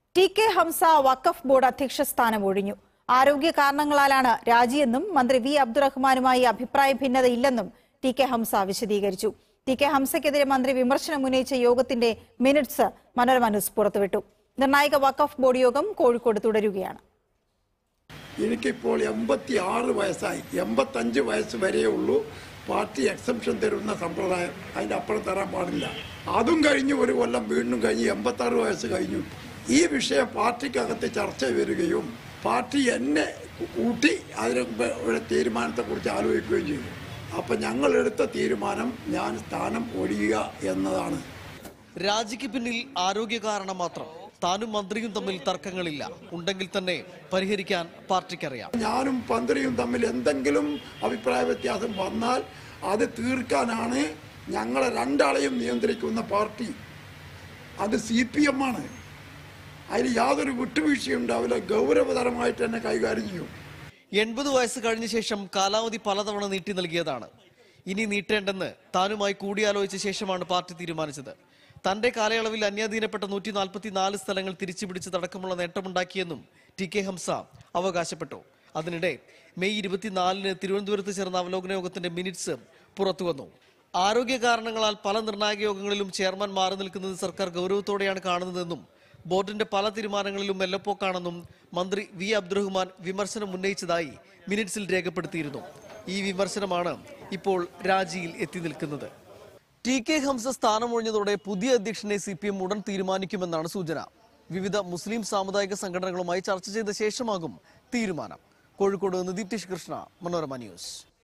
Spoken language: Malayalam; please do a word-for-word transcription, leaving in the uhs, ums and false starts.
ടി കെ ഹംസ വഖഫ് ബോർഡ് അധ്യക്ഷ സ്ഥാനം ഒഴിഞ്ഞു. ആരോഗ്യ കാരണങ്ങളാലാണ് രാജിയെന്നും മന്ത്രി വി അബ്ദുറഹ്മാനുമായി അഭിപ്രായ ഭിന്നതയില്ലെന്നും ടി കെ ഹംസ വിശദീകരിച്ചു. ടി കെ ഹംസയ്ക്കെതിരെ മന്ത്രി വിമർശനം ഉന്നയിച്ച യോഗത്തിന്റെ മിനിറ്റ്സ് മനോരമ ന്യൂസ് പുറത്തുവിട്ടു. നിർണായക വഖഫ് ബോർഡ് യോഗം കോഴിക്കോട് തുടരുകയാണ്. എനിക്കിപ്പോൾ എൺപത്തി ആറ് വയസ്സായി. എൺപത്തഞ്ച് വയസ്സ് വരെയേ ഉള്ളൂ പാർട്ടി എക്സംഷൻ തരുന്ന സമ്പ്രദായം. അതിൻ്റെ അപ്പുറം തരാൻ പാടില്ല. അതും കഴിഞ്ഞ് ഒരു കൊല്ലം വീണ്ടും കഴിഞ്ഞ് എൺപത്താറ് വയസ്സ് കഴിഞ്ഞു. ഈ വിഷയം പാർട്ടിക്കകത്ത് ചർച്ച വരികയും പാർട്ടി എന്നെ കൂട്ടി അതിന് തീരുമാനത്തെക്കുറിച്ച് ആലോചിക്കുകയും ചെയ്തു. അപ്പം ഞങ്ങളെടുത്ത തീരുമാനം ഞാൻ സ്ഥാനം ഒഴിയുക എന്നതാണ്. രാജിക്ക് പിന്നിൽ ആരോഗ്യ കാരണം മാത്രം. താനും മന്ത്രിയും തമ്മിൽ തർക്കങ്ങളില്ല. ഉണ്ടെങ്കിൽ തന്നെ പരിഹരിക്കാൻ പാർട്ടിക്കറിയാം. ഞാനും മന്ത്രിയും തമ്മിൽ എന്തെങ്കിലും അഭിപ്രായ വ്യത്യാസം വന്നാൽ അത് തീർക്കാനാണ് ഞങ്ങളെ രണ്ടാളെയും നിയന്ത്രിക്കുന്ന പാർട്ടി. അത് സി പി എം ആണ്. അതിൽ യാതൊരു വിട്ടുവീഴ്ചയും ഉണ്ടാവില്ല. ഗൗരവതരമായിട്ട് തന്നെ കൈകാര്യം ചെയ്യും. എൺപത് വയസ്സ് കഴിഞ്ഞ ശേഷം കാലാവധി പലതവണ നീട്ടി നൽകിയതാണ്. ഇനി നീട്ടേണ്ടെന്ന് താനുമായി കൂടിയാലോചിച്ച ശേഷമാണ് പാർട്ടി തീരുമാനിച്ചത്. തന്റെ കാലയളവിൽ അന്യാധീനപ്പെട്ട നൂറ്റി നാൽപ്പത്തി നാല് സ്ഥലങ്ങൾ തിരിച്ചുപിടിച്ചതടക്കമുള്ള നേട്ടമുണ്ടാക്കിയെന്നും ടി കെ ഹംസ അവകാശപ്പെട്ടു. അതിനിടെ മെയ് ഇരുപത്തിനാലിന് തിരുവനന്തപുരത്ത് ചേർന്ന അവലോകന യോഗത്തിന്റെ മിനിറ്റ്സ് പുറത്തുവന്നു. ആരോഗ്യ കാരണങ്ങളാൽ പല നിർണായക യോഗങ്ങളിലും ചെയർമാൻ മാറി നിൽക്കുന്നത് സർക്കാർ ഗൗരവത്തോടെയാണ് കാണുന്നതെന്നും ബോർഡിന്റെ പല തീരുമാനങ്ങളിലും മെല്ലപ്പോക്കാണെന്നും മന്ത്രി വി അബ്ദുറഹ്മാൻ വിമർശനം ഉന്നയിച്ചതായി മിനിറ്റ്സിൽ രേഖപ്പെടുത്തിയിരുന്നു. ഈ വിമർശനമാണ് ഇപ്പോൾ രാജിയിൽ എത്തി നിൽക്കുന്നത്. ടി കെ ഹംസ സ്ഥാനമൊഴിഞ്ഞതോടെ പുതിയ അധ്യക്ഷനെ സി പി എം ഉടൻ തീരുമാനിക്കുമെന്നാണ് സൂചന. വിവിധ മുസ്ലിം സാമുദായിക സംഘടനകളുമായി ചർച്ച ചെയ്ത ശേഷമാകും തീരുമാനം. കോഴിക്കോട് നിന്ന് ദീപ്തീഷ് കൃഷ്ണ, മനോരമ ന്യൂസ്.